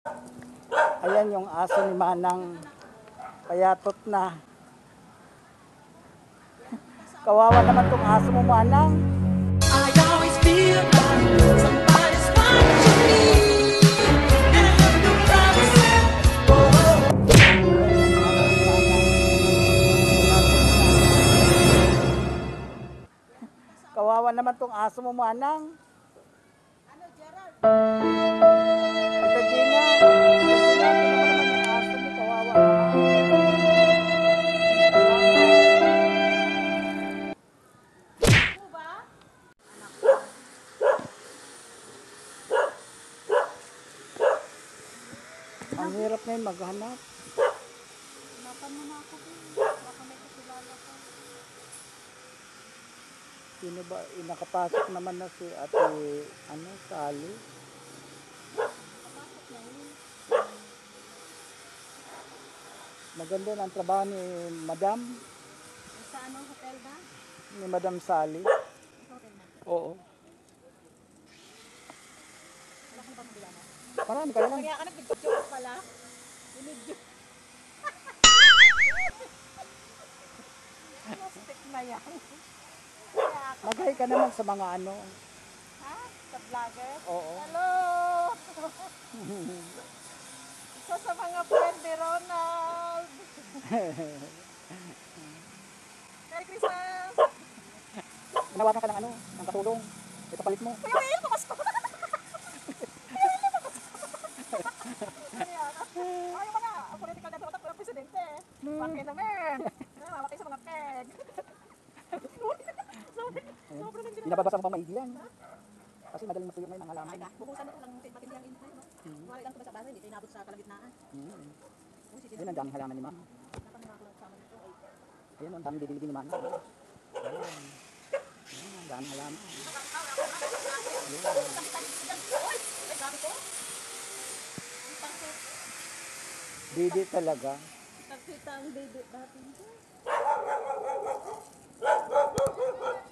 Ayan yung aso ni Manang. Payatot na. Kawawa naman tong aso mo, Manang. I always feel like somebody's watching me, and I have no promises. Kawawa naman tong aso mo, Manang. Ano, Gerald? Ito, Gina. Ito, Gina. Ito naman yung aso mo. Kawawa naman. Ako ba? Ang hirap na yun maghanap. Hanapan mo na ako, baka may kakilala ka. Sino ba? Nakapasok naman na si Ate, Sally. Kapasok na yun. Maganda na ang trabaho ni Madam. Sa ano, hotel ba? Ni Madam Sally. Sa hotel na. Oo. Wala kang ba kakilala? Marami ka lang. Kaya ka nag-video pala. Binidyo. Plastic na yan. Kaya ako. Magay ka naman sa mga ano. Ha? Sa vlogger? Oo. Hello! Isa sa mga friend ni Ronald. Merry Christmas! Nawakan ka ng ano, ng katulong. Ipapalit mo. Kuya Will, pakas ko! Ayaw mo na! Ang political na dapat ng presidente. Bakit naman? Mawakay sa mga peg. Sobrang hindi Binababasa mo pang maigi yan. Kasi madaling matuyok na yung mga halaman. bubusan ito lang matindi ang info. Wala lang ito sa basa, hindi ito inabot sa kalagitnaan. Ayun ang daming halaman ni Mama. Napangakulang sa amin ito. Ayun ang daming didiligin ni Mama. Ayun. Ayun ang daming halaman. Ay, sabi ko? Didi talaga. Tagsita ang baby dati.